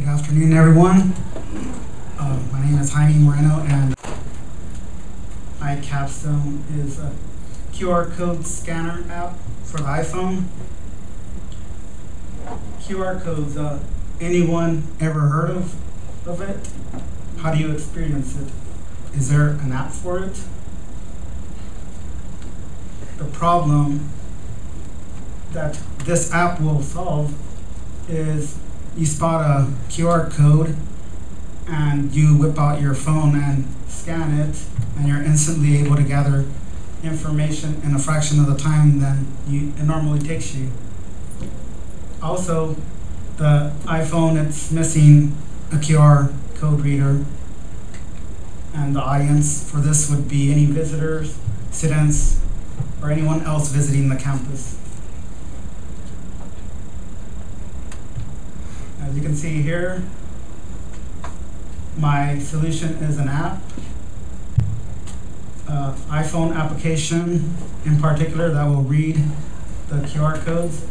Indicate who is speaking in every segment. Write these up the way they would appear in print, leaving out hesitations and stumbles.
Speaker 1: Good afternoon, everyone. My name is Jaime Moreno, and iCapstone is a QR code scanner app for the iPhone. QR codes, anyone ever heard of it? How do you experience it? Is there an app for it? The problem that this app will solve is you spot a QR code and you whip out your phone and scan it, and you're instantly able to gather information in a fraction of the time than it normally takes you. Also, the iPhone, it's missing a QR code reader, and the audience for this would be any visitors, students, or anyone else visiting the campus. As you can see here, my solution is an app, iPhone application in particular that will read the QR codes.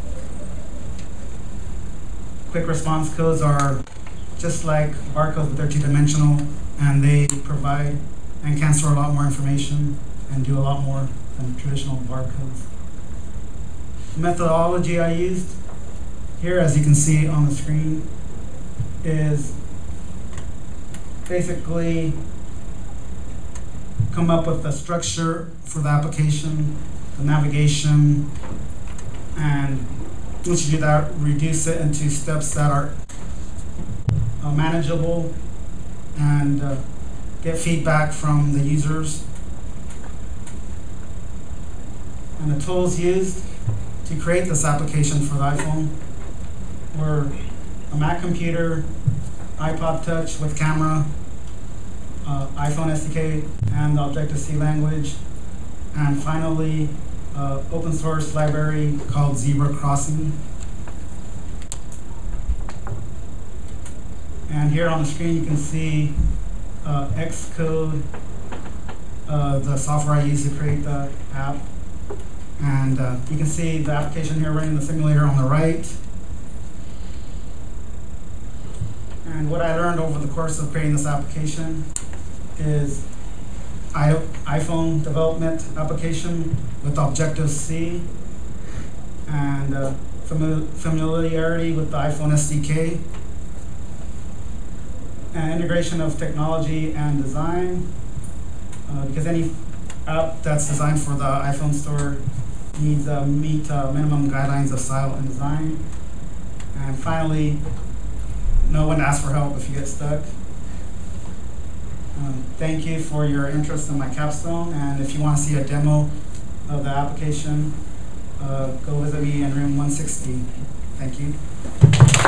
Speaker 1: Quick response codes are just like barcodes, but they're two-dimensional, and they provide and can store a lot more information and do a lot more than traditional barcodes. The methodology I used here, as you can see on the screen, is basically come up with the structure for the application, the navigation, and once you do that, reduce it into steps that are manageable, and get feedback from the users. And the tools used to create this application for the iPhone were a Mac computer, iPod Touch with camera, iPhone SDK, and the Objective-C language, and finally, open source library called Zebra Crossing. And here on the screen you can see Xcode, the software I use to create the app. And you can see the application here running the simulator on the right. And what I learned over the course of creating this application is iPhone development application with Objective-C, and familiarity with the iPhone SDK, and integration of technology and design, because any app that's designed for the iPhone store needs to meet minimum guidelines of style and design. And finally, know when to ask for help if you get stuck. Thank you for your interest in my capstone, and if you want to see a demo of the application, go visit me in room 160. Thank you.